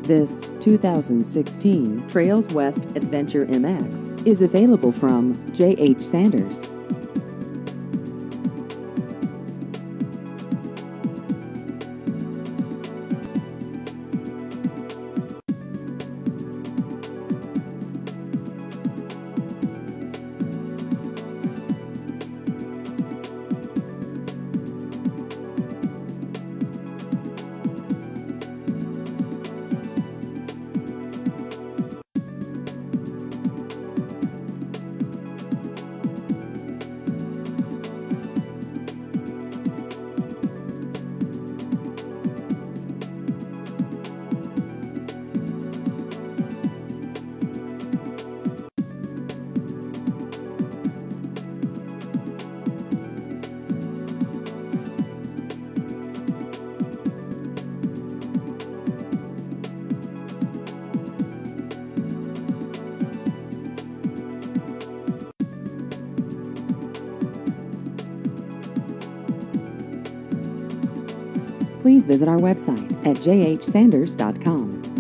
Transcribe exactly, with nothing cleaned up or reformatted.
This two thousand sixteen Trails West Adventure M X is available from J H Sanders. Please visit our website at j h sanders dot com.